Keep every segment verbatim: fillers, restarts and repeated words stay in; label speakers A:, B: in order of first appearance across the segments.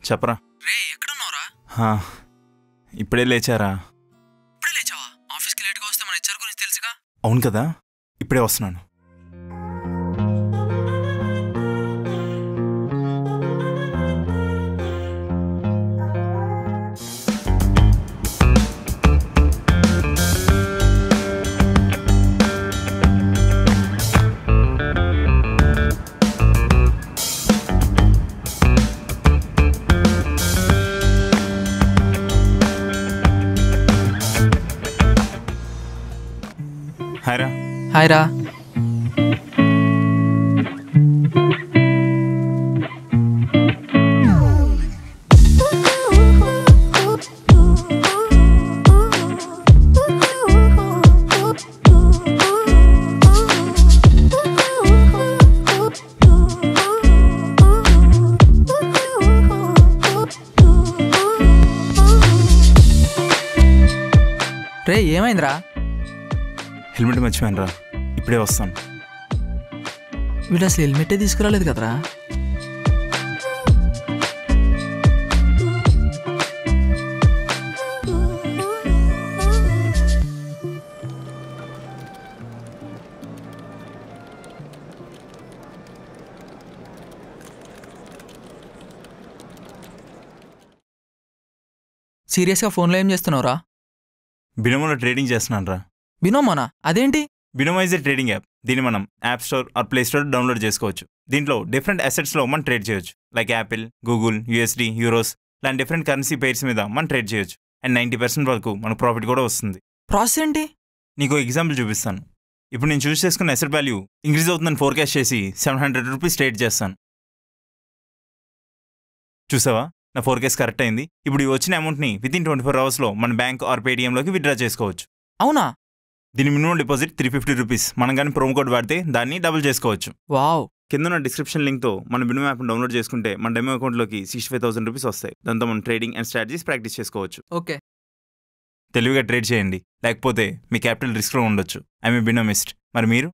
A: చెప్పరా.
B: రే ఎక్కడున్నావురా?
A: హా ఇప్పుడే లేచారా?
B: ఇప్పుడే లేచావా? ఆఫీస్కి లేట్గా వస్తే మన హెచ్ఆర్ గురించి తెలుసుగా.
A: అవును కదా, ఇప్పుడే వస్తున్నాను. హాయ్రా.
B: హాయ్రా. రే ఏమైందిరా?
A: హెల్మెట్ మర్చిపోయాను రా, ఇప్పుడే వస్తాను.
B: వీడు అసలు హెల్మెటే తీసుకురాలేదు కదరా. సీరియస్గా ఫోన్లో ఏం చేస్తున్నావురా?
A: బినోమోలో ట్రేడింగ్ చేస్తున్నాను రా.
B: బినోమోనా? అదేంటి?
A: Binomo is a trading app. దీన్ని మనం app store or play store download చేసుకోవచ్చు. దీంట్లో డిఫరెంట్ అసెట్స్లో మనం ట్రేడ్ చేయొచ్చు. Like Apple, Google, USD, euros లాంటి డిఫరెంట్ కరెన్సీ పేర్స్ మీద మనం ట్రేడ్ చేయొచ్చు. అండ్ నైంటీ పర్సెంట్ వరకు మనకు ప్రాఫిట్ కూడా వస్తుంది.
B: ప్రాసెస్ ఏంటి?
A: నీకు ఎగ్జాంపుల్ చూపిస్తాను. ఇప్పుడు నేను చూస్ చేసుకున్న అసెట్ వాల్యూ ఇంక్రీజ్ అవుతుందని ఫోర్కాస్ట్ చేసి సెవెన్ హండ్రెడ్ రూపీస్ ట్రేడ్ చేస్తాను. చూసావా, నా ఫోర్కాస్ట్ కరెక్ట్ అయింది. ఇప్పుడు వచ్చిన అమౌంట్ని విత్ ఇన్ ట్వంటీ ఫోర్ అవర్స్లో మన బ్యాంక్ ఆర్ పేటీఎంలోకి విత్డ్రా చేసుకోవచ్చు.
B: అవునా?
A: దీని minimum deposit three fifty rupees. మనం కానీ ప్రోమో కోడ్ వాడితే దాన్ని డబుల్ చేసుకోవచ్చు.
B: వావ్.
A: కింద ఉన్న డిస్క్రిప్షన్ లింక్తో మన బినోమో యాప్ని డౌన్లోడ్ చేసుకుంటే మన డెమో అకౌంట్లోకి సిక్స్టీ ఫైవ్ థౌసండ్ రూపీస్ వస్తాయి. దాంతో మనం ట్రేడింగ్ అండ్ స్ట్రాటజీస్ ప్రాక్టీస్ చేసుకోవచ్చు.
B: ఓకే.
A: తెలివిగా ట్రేడ్ చేయండి, లేకపోతే మీ క్యాపిటల్ రిస్క్లో ఉండొచ్చు. I'm a Binomist. మరి మీరు?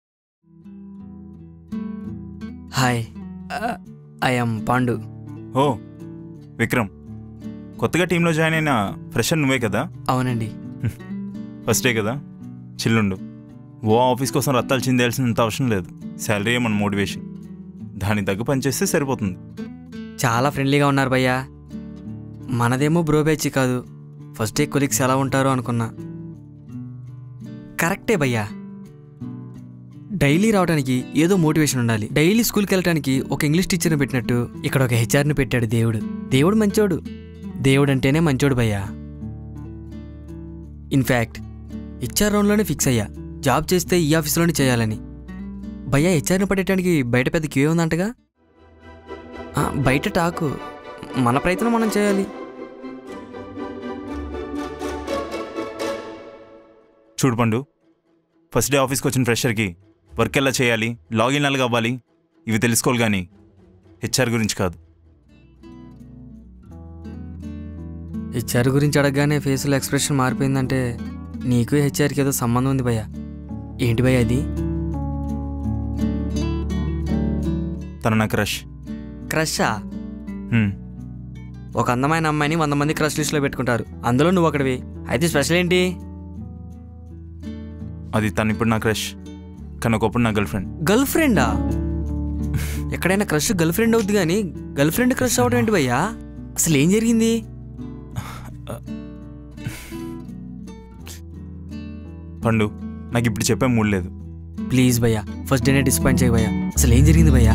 C: Hi, I am Pandu.
A: ఓ విక్రమ్, కొత్తగా టీంలో జాయిన్ అయిన ఫ్రెషర్ నువ్వే కదా?
C: అవునండి.
A: ఫస్ట్ డే కదా, చిల్లుండు. ఓ ఆఫీస్ కోసం రత్తాలు చిందేయాల్సినంత అవసరం లేదు. శాలరీ మన మోటివేషన్. దాని తగ్గ పనిచేస్తే సరిపోతుంది.
C: చాలా ఫ్రెండ్లీగా ఉన్నారు భయ్యా. మనదేమో బ్రో బ్యాచ్ కాదు. ఫస్ట్ డే కొలీగ్స్ ఎలా ఉంటారో అనుకున్నా. కరెక్టే భయ్యా. డైలీ రావడానికి ఏదో మోటివేషన్ ఉండాలి. డైలీ స్కూల్కి వెళ్ళడానికి ఒక ఇంగ్లీష్ టీచర్ని పెట్టినట్టు ఇక్కడ ఒక హెచ్ఆర్ని పెట్టాడు దేవుడు. దేవుడు మంచోడు. దేవుడు అంటేనే మంచోడు భయ్యా. ఇన్ఫ్యాక్ట్ హెచ్ఆర్ రౌండ్లోనే ఫిక్స్ అయ్యా, జాబ్ చేస్తే ఈ ఆఫీస్లోనే చేయాలని. భయ్యా హెచ్ఆర్ని పడేయడానికి బయట పెద్ద క్యూ ఉందంటగా? బయట టాకు, మన ప్రయత్నం మనం చేయాలి.
A: చూడు పండు, ఫస్ట్ డే ఆఫీస్కి వచ్చిన ఫ్రెషర్కి వర్క్ ఎలా చేయాలి, లాగిన్ ఎలా అవ్వాలి, ఇవి తెలుసుకోవాలి, కానీ హెచ్ఆర్ గురించి కాదు.
C: హెచ్ఆర్ గురించి అడగగానే ఫేస్లో ఎక్స్ప్రెషన్ మారిపోయిందంటే నీకు హెచ్ఆర్కి ఏదో సంబంధం ఉంది భయ్యా. ఏంటి భయ్యా అది?
A: తన నా క్రష్.
C: క్రషా? ఒక అందమైన అమ్మాయిని వంద మంది క్రష్ లిస్ట్లో పెట్టుకుంటారు, అందులో నువ్వు ఒకటివి. అయితే స్పెషల్ ఏంటి?
A: అది తను ఇప్పుడు నా క్రష్, కానీ ఒకప్పుడు నా గర్ల్ ఫ్రెండ్.
C: గర్ల్ ఫ్రెండా? ఎక్కడైనా క్రష్ గర్ల్ ఫ్రెండ్ అవుద్ది కానీ గర్ల్ ఫ్రెండ్ క్రష్ అవడం ఏంటి భయ్యా? అసలు ఏం జరిగింది?
A: పండు, నాకు ఇప్పుడు చెప్పే మూడ్ లేదు.
C: ప్లీజ్ భయ్యా, ఫస్ట్ డేనే డిసప్పాయింట్ చేయ భయ్యా. అసలు ఏం జరిగింది భయ్యా?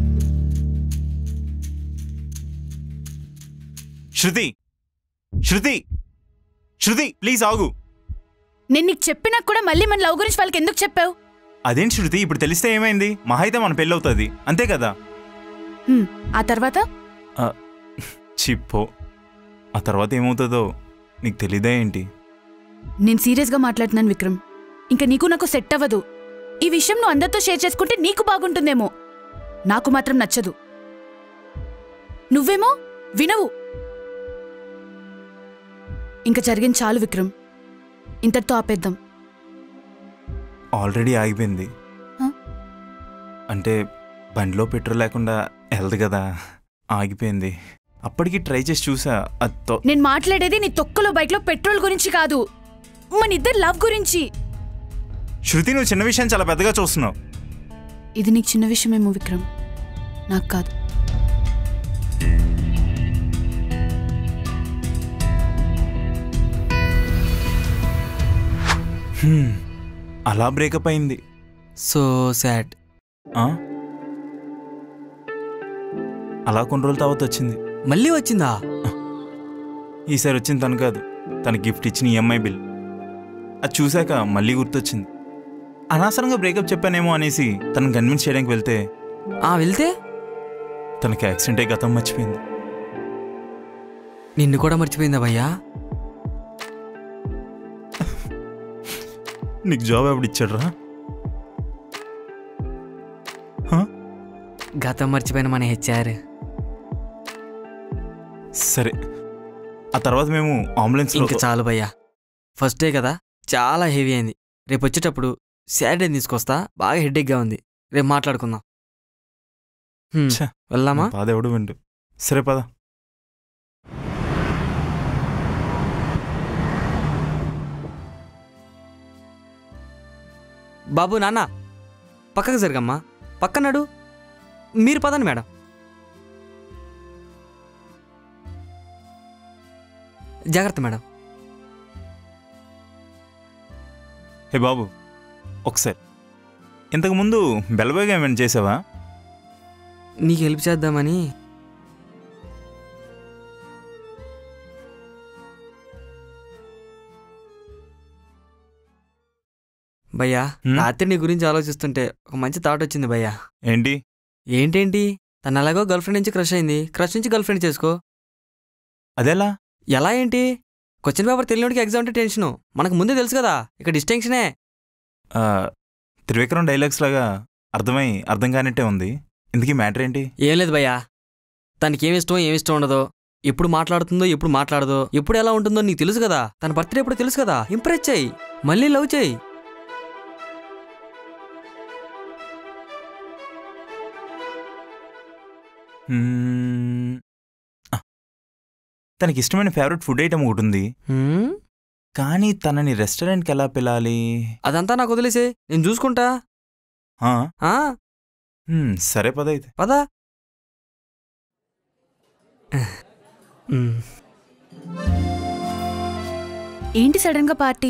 A: శృతి, శృతి, శృతి ప్లీజ్ ఆగు.
D: నేను నీకు చెప్పినా కూడా మళ్ళీ మన లవ్ గురించి వాళ్ళకి ఎందుకు చెప్పావు?
A: అదేంటి శృతి, ఇప్పుడు తెలిస్తే ఏమైంది? మహా అయితే మన పెళ్ళి అవుతుంది, అంతే కదా?
D: ఆ తర్వాత
A: చిప్పో, ఆ తర్వాత ఏమవుతుందో నీకు తెలీదా ఏంటి?
D: నేను సీరియస్గా మాట్లాడుతున్నాను విక్రమ్. ఇంకా నీకు నాకు సెట్ అవ్వదు. ఈ విషయం నువ్వు అందరితో షేర్ చేసుకుంటే నీకు బాగుంటుందేమో, నాకు మాత్రం నచ్చదు. నువ్వేమో వినవు. ఇంకా జరిగింది చాలు విక్రమ్, ఇంతటితో ఆపేద్దాం.
A: ఆల్రెడీ ఆగిపోయింది. అంటే బండిలో పెట్రోల్ లేకుండా వెళ్దు కదా, ఆగిపోయింది. అప్పటికి ట్రై చేసి చూసా. అత్తో
D: నేను మాట్లాడేది నీ తొక్కలో బైక్లో పెట్రోల్ గురించి కాదు, మన ఇద్దరు లవ్ గురించి.
A: శృతి, నువ్వు చిన్న విషయం చాలా పెద్దగా చూస్తున్నావు.
D: ఇది నీకు చిన్న విషయమేమో విక్రమ్, నాకు కాదు.
A: అలా బ్రేకప్ అయింది.
C: So sad.
A: అలా కొన్ని రోజుల తర్వాత వచ్చింది.
C: మళ్ళీ వచ్చిందా?
A: ఈసారి వచ్చింది తను కాదు, తన గిఫ్ట్ ఇచ్చిన ఈఎంఐ బిల్. అది చూశాక మళ్ళీ గుర్తొచ్చింది. అనవసరంగా బ్రేకప్ చెప్పానేమో అనేసి తనను కన్విన్స్ చేయడానికి వెళ్తే
C: ఆ వెళ్తే
A: తనకి యాక్సిడెంట్ అయి గతం మర్చిపోయింది.
C: నిన్ను కూడా మర్చిపోయిందా భయ్యా?
A: నీకు జాబ్ ఎప్పుడు ఇచ్చాడు రా?
C: గతం మర్చిపోయిన మన హెచ్ఆర్.
A: సరే, ఆ తర్వాత మేము అంబులెన్స్.
C: ఇంకా చాలు భయ్యా, ఫస్ట్ డే కదా, చాలా హెవీ అయింది. రేపు వచ్చేటప్పుడు సాటర్డే తీసుకొస్తా, బాగా హెడ్ఏక్గా ఉంది. రేపు మాట్లాడుకుందాం. వెళ్దామా?
A: బాధ ఎవడు విండు. సరే పద.
C: బాబు నాన్న పక్కకు జరగమ్మా, పక్కనడు. మీరు పదండి మేడం. జాగ్రత్త మేడం.
A: హే బాబు, ఒకసారి ఇంతకుముందు బెల్లబాయ్గా ఏమైనా చేసావా?
C: నీకు హెల్ప్ చేద్దామని. భయ్యా, రాత్రి నీ గురించి ఆలోచిస్తుంటే ఒక మంచి థాట్ వచ్చింది భయ్యా.
A: ఏంటి?
C: ఏంటేంటి తను అలాగో గర్ల్ ఫ్రెండ్ నుంచి క్రష్ అయింది, క్రష్ నుంచి గర్ల్ ఫ్రెండ్ చేసుకో.
A: అదెలా?
C: ఎలా ఏంటి? క్వశ్చన్ పేపర్ తెలియడానికి ఎగ్జామ్ అంటే టెన్షను, మనకు ముందే తెలుసు కదా, ఇక్కడ డిస్టింక్షనే.
A: త్రివిక్రమ్ డైలాగ్స్ లాగా అర్థమై అర్థం కానట్టే ఉంది. ఇందుకీ మ్యాటర్ ఏంటి?
C: ఏం లేదు భయ్యా, తనకి ఏమి ఇష్టమో ఏమి ఇష్టం ఉండదో, ఎప్పుడు మాట్లాడుతుందో ఎప్పుడు మాట్లాడదో, ఎప్పుడు ఎలా ఉంటుందో నీకు తెలుసు కదా. తన బర్త్డే ఎప్పుడు తెలుసు కదా. ఇంప్రెస్ చేయి, మళ్ళీ లవ్ చేయి.
A: తనకి ఇష్టమైన ఫేవరెట్ ఫుడ్ ఐటమ్ ఒకటి ఉంది, కానీ తనని రెస్టారెంట్కి ఎలా పిలాలి?
C: అదంతా నాకు వదిలేసే, నేను చూసుకుంటా.
A: సరే పద అయితే.
C: పద.
D: ఏంటి సడన్ గా పార్టీ?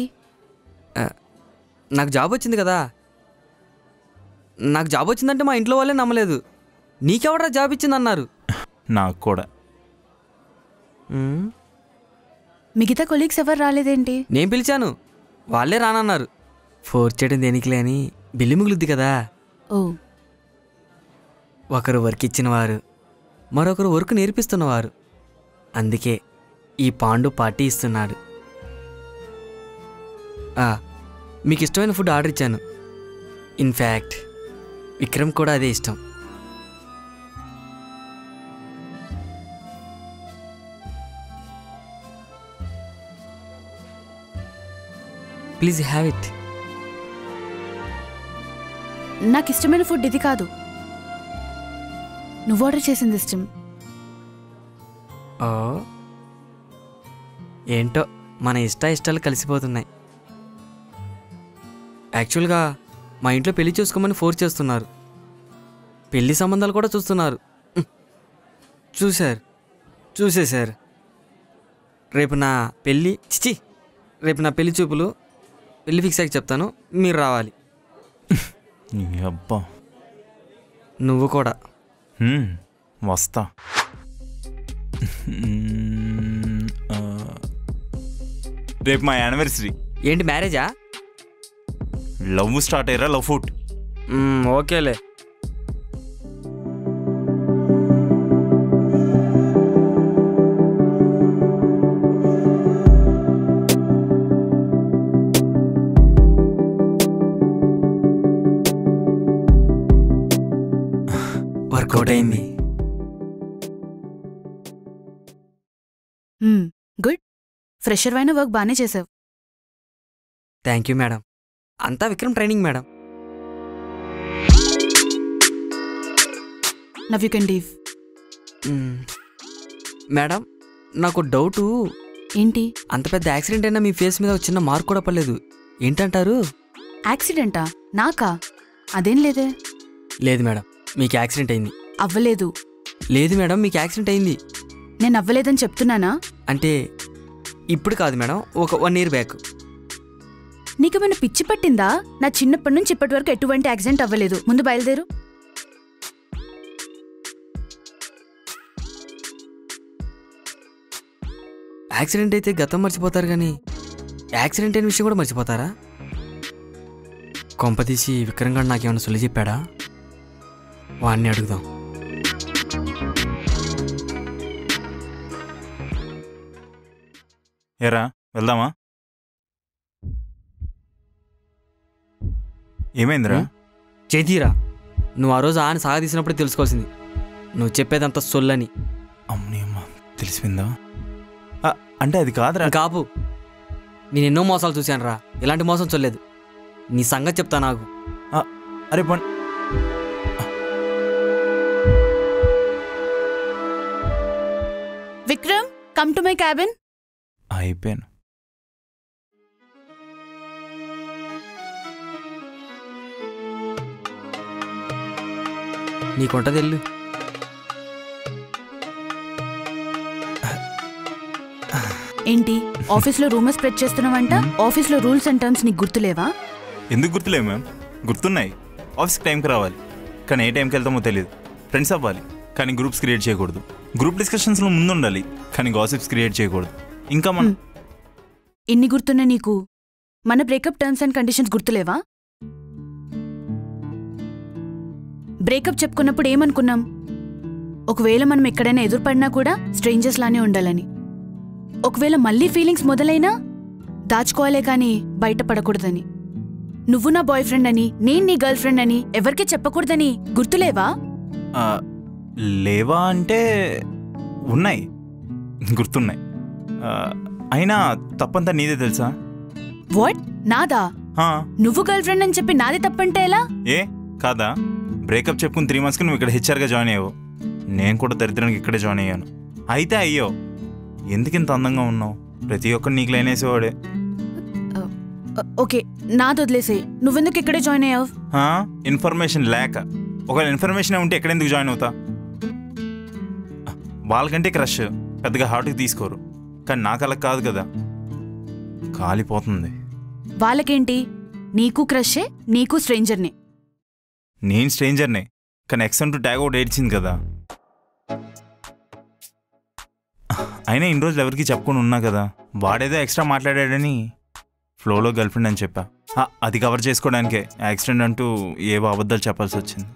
C: నాకు జాబ్ వచ్చింది కదా. నాకు జాబ్ వచ్చిందంటే మా ఇంట్లో వాళ్ళే నమ్మలేదు. నీకెవడరా జాబ్ ఇచ్చిందన్నారు.
A: నాకు కూడా.
D: మిగతా కొలీగ్స్ ఎవరు రాలేదేంటి?
C: నేను పిలిచాను, వాళ్ళే రానన్నారు. ఫోర్స్ చేయడం దేనికిలే అని, బిల్లు మిగులుద్ది కదా.
D: ఓ.
C: ఒకరు వర్క్ ఇచ్చినవారు, మరొకరు వర్క్ నేర్పిస్తున్నవారు. అందుకే ఈ పాండు పార్టీ ఇస్తున్నాడు. మీకు ఇష్టమైన ఫుడ్ ఆర్డర్ ఇచ్చాను. ఇన్ఫ్యాక్ట్ విక్రమ్ కూడా అదే ఇష్టం. Please have it.
D: నాకు ఇష్టమైన ఫుడ్ ఇది కాదు, నువ్వు ఆర్డర్ చేసింది ఇష్టం.
C: ఓ, ఏంటో మన ఇష్ట ఇష్టాలు కలిసిపోతున్నాయి. యాక్చువల్గా మా ఇంట్లో పెళ్లి చేసుకోమని ఫోర్స్ చేస్తున్నారు. పెళ్లి సంబంధాలు కూడా చూస్తున్నారు. చూశారు చూసేశారు రేపు నా పెళ్ళి చిచి రేపు నా పెళ్లి చూపులు. పెళ్లి ఫిక్స్ అయ్యి చెప్తాను, మీరు రావాలి.
A: అబ్బా,
C: నువ్వు కూడా
A: వస్తా. రేపు మా యానివర్సరీ.
C: ఏంటి మ్యారేజా?
A: లవ్ స్టార్ట్ అయ్యారా? Love food.
C: ఓకేలే. వర్కౌట్ అయింది.
D: గుడ్. ఫ్రెషర్ అయిన వర్క్ బాగానే చేసావు.
C: Thank you madam. అంతా Vikram training madam.
D: Now you can leave.
C: Madam నాకు డౌటు.
D: ఏంటి?
C: అంత పెద్ద యాక్సిడెంట్ అయినా మీ ఫేస్ మీద చిన్న మార్క్ కూడా పడలేదు, ఏంటంటారు?
D: యాక్సిడెంటా? నాకా? అదేం లేదే.
C: లేదు మేడం, మీకు యాక్సిడెంట్ అయింది.
D: అవ్వలేదు.
C: లేదు మేడం, మీకు యాక్సిడెంట్ అయింది.
D: నేను అవ్వలేదని చెప్తున్నానా?
C: అంటే ఇప్పుడు కాదు మేడం, ఒక వన్ ఇయర్ బ్యాక్.
D: నీకేమైనా పిచ్చి పట్టిందా? నా చిన్నప్పటి నుంచి ఇప్పటి వరకు ఎటువంటి యాక్సిడెంట్ అవ్వలేదు. ముందు బయలుదేరు.
C: యాక్సిడెంట్ అయితే గతం మర్చిపోతారు కానీ యాక్సిడెంట్ అయిన విషయం కూడా మర్చిపోతారా? కొంపతీసి విక్రమ్ గారు నాకేమైనా సొల్లి చెప్పాడా? వాడిని అడుగుదాం.
A: ఎరా వెళ్దామా? ఏమైందిరా?
C: చేతీరా, నువ్వు ఆ రోజు ఆయన సాగదీసినప్పుడే తెలుసుకోవాల్సింది నువ్వు చెప్పేదంతా సొల్లని.
A: అమ్మని అమ్మ తెలిసిపోయిందా? అంటే అది కాదురా.
C: కాపు, నేను ఎన్నో మోసాలు చూశాను రా, ఇలాంటి మోసం చూడలేదు. నీ సంగతి చెప్తా నాకు.
A: అరే పన్
D: Vikram, come to my cabin.
A: అయిపోయాను.
C: నీకుంటది వెళ్ళు.
D: ఏంటి ఆఫీస్లో రూమర్ స్ప్రెడ్ చేస్తున్నావంట? ఆఫీస్లో రూల్స్ అండ్ టర్మ్స్ నీకు గుర్తులేవా?
A: ఎందుకు గుర్తులేవు మ్యామ్, గుర్తున్నాయి. ఆఫీస్కి టైంకి రావాలి, కానీ ఏ టైంకి వెళ్తామో తెలియదు. ఫ్రెండ్స్ అవ్వాలి, కానీ గ్రూప్స్ క్రియేట్ చేయకూడదు. గ్రూప్ డిస్కషన్స్లో ముందు ఉండాలి, కానీ గాసిప్స్ క్రియేట్ చేయకూడదు. ఇంకా మన
D: ఇన్ని గుర్తున్నా నీకు మన బ్రేకప్ టర్మ్స్ అండ్ కండిషన్స్ గుర్తులేవా? బ్రేకప్ చెప్పుకున్నప్పుడు ఏమనుకున్నాం? ఒకవేళ మనం ఎక్కడైనా ఎదురుపడినా కూడా స్ట్రేంజర్స్ లానే ఉండాలని. ఒకవేళ మళ్ళీ ఫీలింగ్స్ మొదలైనా దాచుకోవాలే కానీ బయటపడకూడదని. నువ్వు నా బాయ్ ఫ్రెండ్ అని, నేను నీ గర్ల్ ఫ్రెండ్ అని ఎవరికీ చెప్పకూడదని గుర్తులేవా?
A: లేవా అంటే ఉన్నాయి, గుర్తున్నాయి. అయినా తప్పంతా నీదే తెలుసా?
D: వాట్? నాదా? నువ్వు గర్ల్ ఫ్రెండ్ అని చెప్పి నాది తప్పంటే ఎలా?
A: ఏ కాదా? బ్రేకప్ చెప్పుకుని త్రీ మంత్స్కి నువ్వు ఇక్కడ హెచ్ఆర్గా జాయిన్ అయ్యావు. నేను కూడా దరిద్రానికి ఇక్కడే జాయిన్ అయ్యాను. అయితే అయ్యో, ఎందుకు ఇంత అందంగా ఉన్నావు? ప్రతి ఒక్కరు నీకు లైన్ వేసేవాడే.
D: ఓకే, నాది వదిలేసే. నువ్వెందుకు ఇక్కడే జాయిన్ అయ్యావు?
A: ఇన్ఫర్మేషన్ లేక. ఒకవేళ ఇన్ఫర్మేషన్ ఉంటే ఎక్కడెందుకు జాయిన్ అవుతా? వాళ్ళకంటే క్రష్ పెద్దగా హార్ట్కి తీసుకోరు, కానీ నాకు అలా కాదు కదా, కాలిపోతుంది.
D: వాళ్ళకేంటి? నీకు క్రషే, నీకు స్ట్రేంజర్నే.
A: నేను స్ట్రేంజర్నే, కానీ ఎక్స్ అంటూ ట్యాగ్ ఒకటి ఏడ్చింది కదా. అయినా ఇన్ని రోజులు ఎవరికి చెప్పుకొని ఉన్నా కదా. వాడేదో ఎక్స్ట్రా మాట్లాడాడని ఫ్లోలో గర్ల్ ఫ్రెండ్ అని చెప్పా. అది కవర్ చేసుకోవడానికే యాక్సిడెంట్ అంటూ ఏవో అబద్ధాలు చెప్పాల్సి వచ్చింది.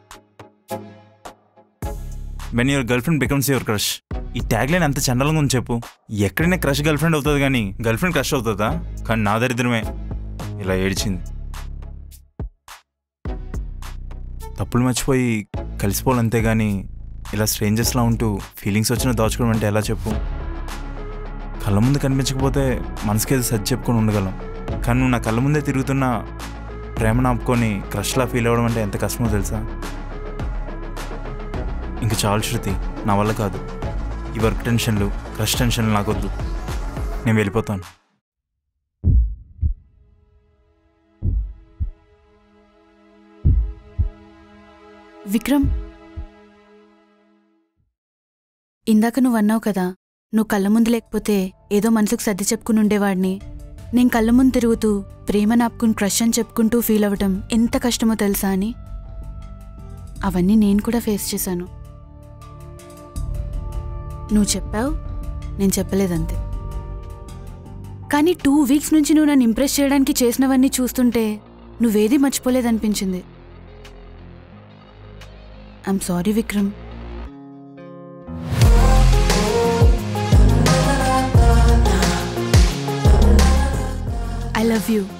A: When your girlfriend becomes your crush. ఈ ట్యాగ్ లైన్ అంత చండాలంగా ఉంది చెప్పు. ఎక్కడైనా క్రష్ గర్ల్ ఫ్రెండ్ అవుతుంది కానీ గర్ల్ ఫ్రెండ్ క్రష్ అవుతుందా? కానీ నా దరిద్రమే ఇలా ఏడ్చింది. తప్పులు మర్చిపోయి కలిసిపోవాలంతే కానీ ఇలా స్ట్రేంజర్స్లా ఉంటూ ఫీలింగ్స్ వచ్చినా దాచుకోవడం అంటే ఎలా చెప్పు? కళ్ళ ముందు కనిపించకపోతే మనసుకేదో సర్ది చెప్పుకొని ఉండగలం, కానీ నువ్వు నా కళ్ళ ముందే తిరుగుతున్న ప్రేమను ఆపుకొని క్రష్లా ఫీల్ అవ్వడం అంటే ఎంత కష్టమో తెలుసా? ఇంక చాలు శృతి, నా వల్ల కాదు. ఈ వర్క్ టెన్షన్లు, క్రష్ టెన్షన్లు నాకొద్దు. నేను వెళ్ళిపోతాను.
D: విక్రమ్, ఇందాక నువ్వు అన్నావు కదా, నువ్వు కళ్ళ ముందు లేకపోతే ఏదో మనసుకు సర్ది చెప్పుకుని ఉండేవాడిని. నేను కళ్ళ ముందు తిరుగుతూ ప్రేమ నాపుకుని క్రష్ అని చెప్పుకుంటూ ఫీల్ అవ్వటం ఎంత కష్టమో తెలుసా అని. అవన్నీ నేను కూడా ఫేస్ చేశాను. నువ్వు చెప్పావు, నేను చెప్పలేదంతే. కానీ టూ వీక్స్ నుంచి నువ్వు నన్ను ఇంప్రెస్ చేయడానికి చేసినవన్నీ చూస్తుంటే నువ్వేదీ మర్చిపోలేదనిపించింది. I'm sorry Vikram. I love you.